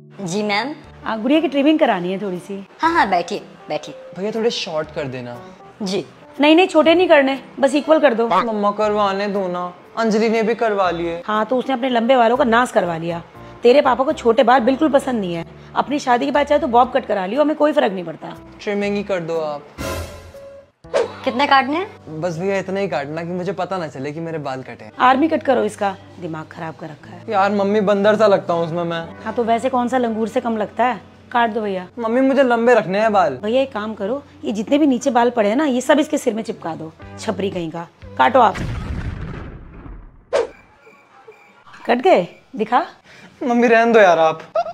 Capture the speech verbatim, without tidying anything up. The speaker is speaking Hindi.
जी मैम। गुड़िया की ट्रिमिंग करानी है थोड़ी सी। हाँ हाँ बैठिए बैठिए। भैया थोड़े शॉर्ट कर देना। जी। नहीं नहीं छोटे नहीं करने, बस इक्वल कर दो। मम्मा करवाने दो ना, अंजलि ने भी करवा लिए। हाँ तो उसने अपने लंबे बालों का नाश करवा लिया। तेरे पापा को छोटे बाल बिल्कुल पसंद नहीं है। अपनी शादी के बाद चाहे तो बॉब कट करा लियो, हमें कोई फर्क नहीं पड़ता। ट्रिमिंग ही कर दो आप। कितने काटने हैं? बस भैया इतना ही काटना कि मुझे पता ना चले कि मेरे बाल कटे हैं। आर्मी कट करो इसका, दिमाग खराब कर रखा है। यार मम्मी बंदर सा लगता हूँ उसमें मैं। हाँ तो वैसे कौन सा लंगूर से कम लगता है, काट दो भैया। मम्मी मुझे लंबे रखने हैं बाल। भैया एक काम करो, ये जितने भी नीचे बाल पड़े हैं ना, ये सब इसके सिर में चिपका दो। छपरी कहीं का, काटो आप। कट गए? दिखा। मम्मी रहने दो यार आप।